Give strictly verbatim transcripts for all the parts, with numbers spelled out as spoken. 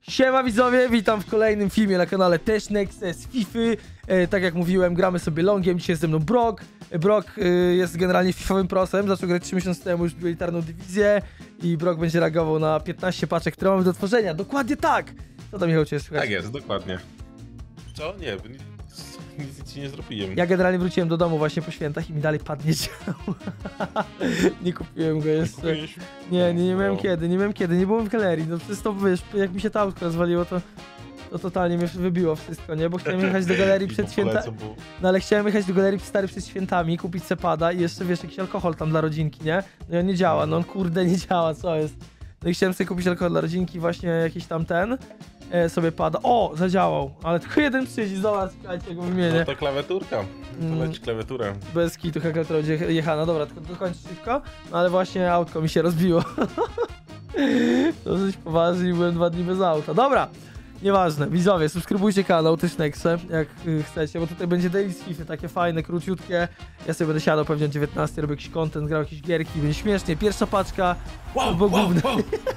Siema widzowie, witam w kolejnym filmie na kanale też Nexe z Fify. E, tak jak mówiłem, gramy sobie longiem, dzisiaj jest ze mną Brock. E, Brock e, jest generalnie fifowym prosem, zaczął grać trzy miesiące temu już elitarną dywizję i Brock będzie reagował na piętnaście paczek, które mamy do tworzenia. Dokładnie tak! Co tam, Michał, cię słychać? Tak jest, dokładnie. Co? Nie, nic, nic ci nie zrobiłem. Ja generalnie wróciłem do domu właśnie po świętach i mi dalej padnie dział. Nie kupiłem go jeszcze. Nie, nie, nie miałem no. kiedy, nie miałem kiedy, nie byłem w galerii. No przez to, wiesz, jak mi się ta autko rozwaliło, to, to totalnie mnie wybiło wszystko, nie? Bo chciałem jechać do galerii przed świętami. No ale chciałem jechać do galerii stary przed świętami, kupić sepada i jeszcze, wiesz, jakiś alkohol tam dla rodzinki, nie? No i on nie działa, no on kurde nie działa, co jest? No i chciałem sobie kupić alkohol dla rodzinki, właśnie jakiś tam ten. E, sobie pada. O, zadziałał, ale tylko jeden przycisk, zobacz, słuchajcie, go wymienię. No to klawiaturka, to leci klawiaturę. Bez kitu, klawiatura będzie jechana, dobra, tylko dokończę szybko. No ale właśnie autko mi się rozbiło. To dosyć poważnie, byłem dwa dni bez auta. Dobra, nieważne, widzowie, subskrybujcie kanał też Nexe, jak y, chcecie, bo tutaj będzie daily z Fify, takie fajne, króciutkie. Ja sobie będę siadał pewnie o dziewiętnastej, robię jakiś content, grał jakieś gierki, będzie śmiesznie. Pierwsza paczka, wow, bo wow, główny. wow.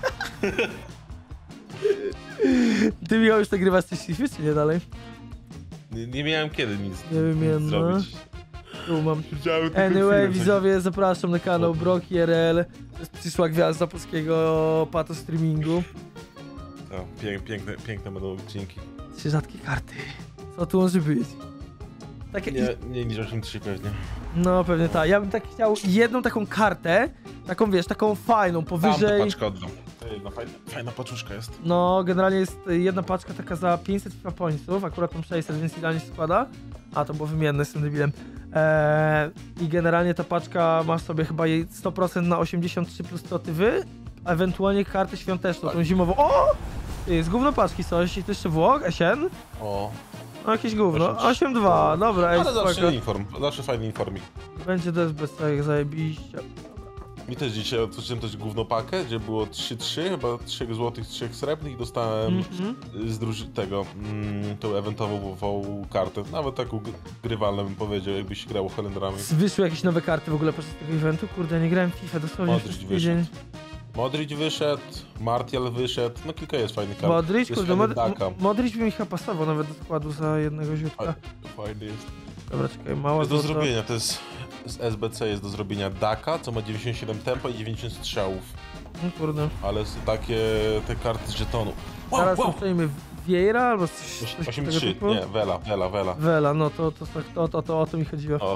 Ty, Michał, już nagrywasz coś Fify, czy nie dalej? Nie, nie miałem kiedy nic, nie nic zrobić. Tu mam. Anyway, widzowie, zapraszam na kanał Brock I R L. To jest przyszła gwiazda polskiego pato streamingu. O, pięk, piękne, piękne będą odcinki. Trzy rzadkie karty. Co tu może być? Takie... Nie, nie niż osiem trzy pewnie. No pewnie tak. Ja bym tak chciał jedną taką kartę, taką wiesz, taką fajną, powyżej... Tam paczkę oddam. To jedna fajna, fajna paczuszka jest. No, generalnie jest jedna paczka taka za pięćset FIFA pointsów, akurat mam sześćset, więc idealnie się składa. A, to było wymienne, jestem debilem. Eee, I generalnie ta paczka ma sobie chyba jej sto procent na osiemdziesiąt trzy plus statywy, a ewentualnie kartę świąteczną, tą zimową. O! Jest gówno paczki coś i to jeszcze Włoch, S N. O. No jakieś gówno, osiem dwa, dobra, ej, ale zawsze inform, zawsze fajny informik. Będzie też bez tego zajebiście. Mi też dzisiaj otworzyłem też gówno pakę, gdzie było trzy trzy, chyba trzy złotych, trzy srebrnych i dostałem mm-hmm. z druży tego, mm, tą eventową kartę. Nawet taką grywalną bym powiedział, jakbyś grał Holendrami. Wyszły jakieś nowe karty w ogóle podczas tego eventu? Kurde, nie grałem w FIFA dosłownie Modric przez wyszedł. tydzień. Modric wyszedł, Martial wyszedł, no kilka jest fajnych kart. Modric, jest kurde, Mod Modric by mi chyba pasował nawet do składu za jednego źródła. Fajny jest. Dobra, czekaj, mało jest do zrobienia, to jest z S B C jest do zrobienia Daka, co ma dziewięćdziesiąt siedem tempa i dziewięćdziesiąt strzałów. No kurde. Ale są takie te karty z żetonu. Wow, Teraz wow. przejmijmy Vieira albo coś, coś osiem trzy, nie, Vela, Vela, Vela. Vela, no to, to, to, to, to, to o to mi chodziło. O.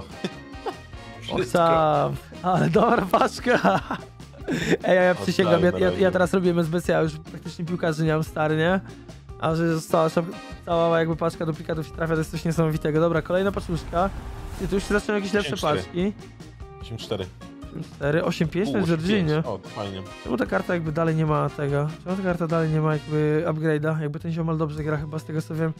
O sam, ale dobra paczka. Ej, ja przysięgam, ja, ja, ja teraz robię S B C, ja już praktycznie piłkarzy nie mam, stary, nie? A że cała, cała jakby paczka duplikatów się trafia, to jest coś niesamowitego. Dobra, kolejna paczuszka. I tu już się zaczynają jakieś lepsze paczki. osiem cztery. osiem cztery, osiem pięć to jest Jorginho. O, to fajnie. Czemu ta karta jakby dalej nie ma tego? Czemu ta karta dalej nie ma jakby upgrade'a? Jakby ten ziomal dobrze gra chyba z tego co wiem.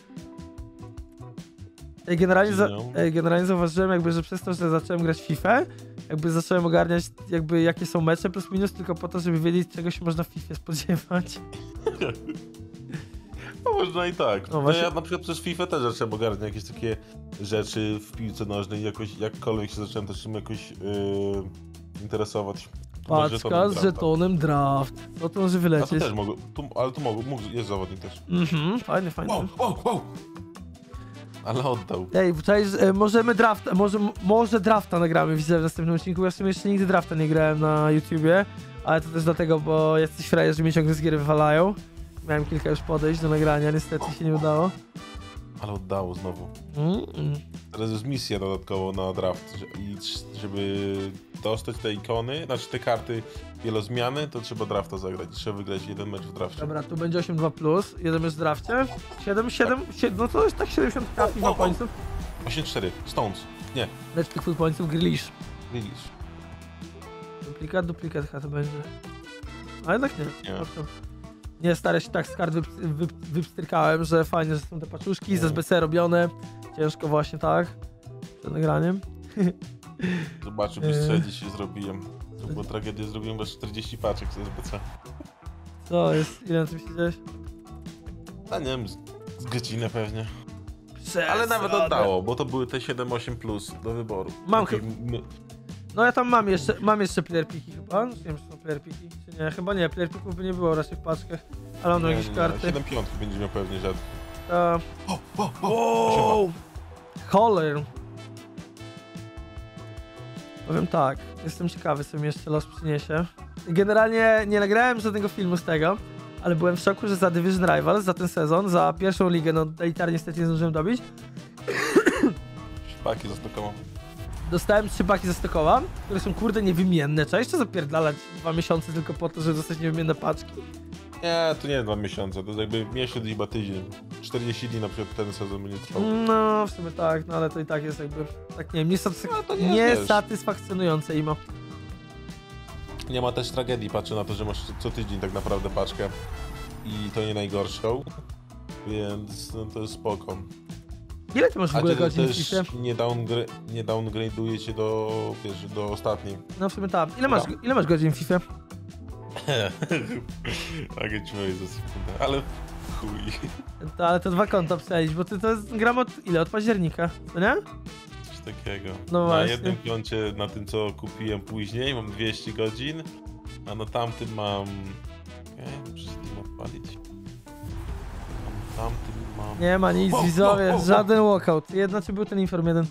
Ej, generalnie, za, ej, generalnie zauważyłem jakby, że przez to, że zacząłem grać w FIFA, jakby zacząłem ogarniać jakby jakie są mecze plus minus tylko po to, żeby wiedzieć czego się można w FIFA spodziewać. No można i tak. No, no ja na przykład przez FIFA też zacząłem ogarniać jakieś takie rzeczy w piłce nożnej, jakoś jakkolwiek się zacząłem też czym jakoś yy, interesować. Paczka z żetonem draft. No to może wylecieć. A to też mogło, tu, ale tu mogło, mógł, jest zawodnik też. Mhm, fajny, fajny. Wow, wow, wow. Ale oddał. Ej, cześć, e, możemy draft, może, może drafta nagramy, widzę w następnym odcinku. Ja w sumie jeszcze nigdy drafta nie grałem na YouTubie, ale to też dlatego, bo jacyś frajerzy mnie ciągle z gier wywalają. Miałem kilka już podejść do nagrania, niestety się nie udało. Ale oddało znowu. Mm-mm. Teraz jest misja dodatkowo na draft i żeby dostać te ikony, znaczy te karty wielozmiany, to trzeba drafta zagrać. Trzeba wygrać jeden mecz w drafcie. Dobra, tu będzie osiem dwa plus, jeden mecz w drafcie. siedem, siedem, tak. siedem, no to jest tak siedemdziesiąt trafi na pońców. osiem cztery, Stones, nie. Lecz tych full pońców, Grealish. Grealish. Duplikat, duplikat chyba to będzie. A jednak nie. Nie. Nie, stary, się tak z kart wyp wyp wypstrykałem, że fajnie, że są te paczuszki z S B C robione. Ciężko właśnie tak, przed nagraniem. Zobaczyłbyś, co ja dzisiaj zrobiłem. To była tragedia, zrobiłem bez czterdzieści paczek z S B C. Co jest? Ile na tym siedziałeś? A nie wiem, z, z godzinę pewnie. Przesada. Ale nawet oddało, bo to były te siedem osiem plus do wyboru. Mam chyba... No ja tam mam jeszcze, mam jeszcze player piki chyba. Nie wiem, czy są player piki, czy nie. Chyba nie, player pików by nie było raczej w paczkach. Ale on jakieś karty. siedem piątki będzie miał pewnie rzadko. Ta... O, o, o! Wow! Holler! Powiem tak, jestem ciekawy, co mi jeszcze los przyniesie. Generalnie nie nagrałem żadnego filmu z tego, ale byłem w szoku, że za Division Rivals, za ten sezon, za pierwszą ligę, no elitarnie niestety nie zdążyłem dobić. Paki zastokował. Dostałem trzy paki ze Stokoła, które są kurde niewymienne. Trzeba jeszcze zapierdalać dwa miesiące tylko po to, żeby dostać niewymienne paczki. Nie, to nie dwa miesiące, to jest jakby miesiąc i chyba tydzień. czterdzieści dni na przykład ten sezon będzie trwał. No, w sumie tak, no ale to i tak jest jakby, tak nie wiem, niesatysfak No, to nie jest, niesatysfakcjonujące imo. Nie ma też tragedii, patrzę na to, że masz co tydzień tak naprawdę paczkę. I to nie najgorszą. Więc no, to jest spoko. Ile ty masz w A ogóle ty godzin w też FIFA? nie, downgra nie downgrade'uje cię do, wiesz, do ostatniej. No w sumie tak. Ile masz, ile masz godzin w FIFA? Tak, ja ci mówię za sekundę, ale chuj. To, ale to dwa konta przejść, bo ty to jest, gram od ile? Od października, to nie? Coś takiego. No na właśnie. jednym koncie, na tym co kupiłem później, mam dwieście godzin, a na tamtym mam... Okej, okay, muszę Steam odpalić. Na tamtym mam... Nie ma nic, Wow, widzowie, wow, wow, żaden walkout. Jedna czy był ten inform jeden?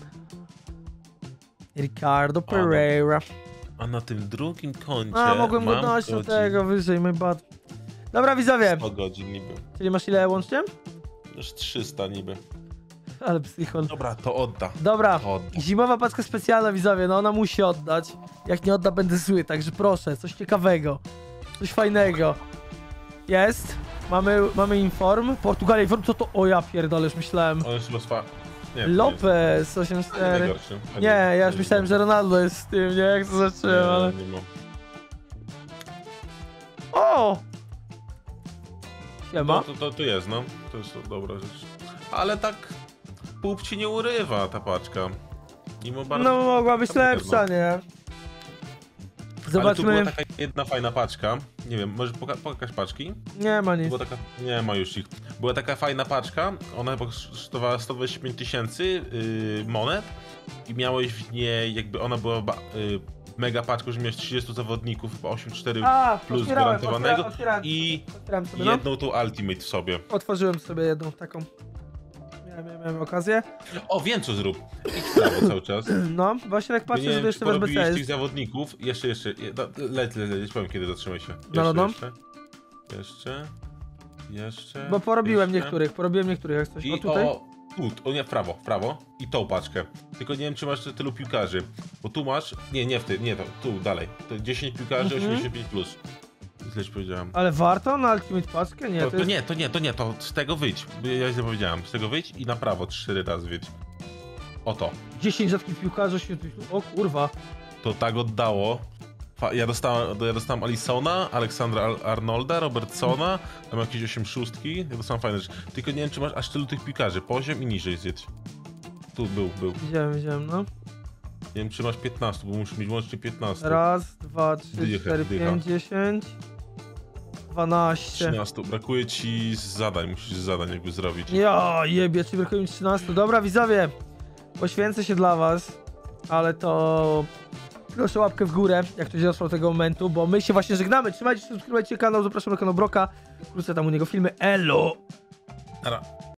Ricardo Pereira. A na tym drugim koncie A, mogłem go mam dać do godzin tego wyżej, my bad. Dobra, widzowie. sto godzin niby. Czyli masz ile łącznie? Już trzysta niby. Ale psychol. Dobra, to odda. Dobra, To odda. zimowa paczka specjalna, widzowie, no ona musi oddać. Jak nie odda, będę zły, także proszę, coś ciekawego. Coś fajnego. Jest. Mamy, mamy inform. Portugalia inform, co to? O ja pierdolę, już myślałem. On jest chyba swa... Nie, to Lopez, osiem jest cztery. najgorszy. Nie, ja już myślałem, że Ronaldo jest z tym, nie? Jak to zacząłem, ale... Nie, nie ma. O! Siema. To, to, to, to jest, no. To jest dobra rzecz. Ale tak... Pup ci nie urywa ta paczka. Mimo bardzo... No mogła być Komputer, lepsza, nie? Ale tu była Zobaczmy. taka jedna fajna paczka. Nie wiem, może poka pokaż paczki? Nie ma nic. Była taka... Nie ma już ich. Była taka fajna paczka. Ona chyba kosztowała sto dwadzieścia pięć tysięcy yy, monet. I miałeś w niej jakby ona była yy, mega paczką, że miałeś trzydziestu zawodników, chyba osiemdziesiąt cztery A, plus otwierałem, gwarantowanego. otwierałem, otwierałem, I otwierałem sobie, no. jedną tą Ultimate w sobie. Otworzyłem sobie jedną taką. Miałem, miałem, miałem okazję. O, wiem co zrób. Idź w prawo cały czas. No, właśnie jak Bo patrzę, nie że wiem, to czy jeszcze w R B C porobiłeś tych jest. zawodników. Jeszcze, jeszcze. je- no, Leć, leć, leć, powiem kiedy zatrzymaj się. Jeszcze, No, no, no. jeszcze. Jeszcze. Jeszcze. Bo porobiłem jeszcze. niektórych, porobiłem niektórych jak coś. I O tutaj. o, tu, o nie, w prawo, w prawo. I tą paczkę. Tylko nie wiem, czy masz tylu piłkarzy. Bo tu masz. Nie, nie w ty, nie to, tu dalej. To dziesięć piłkarzy, Mhm. osiemdziesiąt pięć plus. Źle ci powiedziałem. Ale warto na Ultimate paczkę? Nie, To, to, to jest... nie, to nie, to nie, to z tego wyjdź. Bo Ja źle powiedziałem. Z tego wyjdź i na prawo cztery razy wyjdź. Oto. dziesięć rzadkich piłkarzy, ośmiu... O kurwa. To tak oddało. Fa- Ja dostałem, ja dostałem Alisona, Aleksandra Al- Arnolda, Robertsona, tam jakieś osiem szóstki. Ja dostałem fajne rzeczy. Tylko nie wiem, czy masz aż tylu tych piłkarzy. Poziom i niżej zjedź. Tu był, był. Widziałem, widziałem, no. Nie wiem, czy masz piętnaście, bo musisz mieć łącznie piętnaście. Raz, dwa, trzy, Dycha, cztery, dycha. pięć, dziesięć. dwanaście. trzynaście. Brakuje ci z zadań, musisz z zadań jakby zrobić. Ja jebie, czy brakuje mi trzynaście. Dobra, widzowie, poświęcę się dla was, ale to proszę łapkę w górę, jak ktoś dotrwał do tego momentu, bo my się właśnie żegnamy. Trzymajcie się, subskrybujcie kanał, zapraszam na kanał Broka, wrócę tam u niego filmy. Elo! Ara.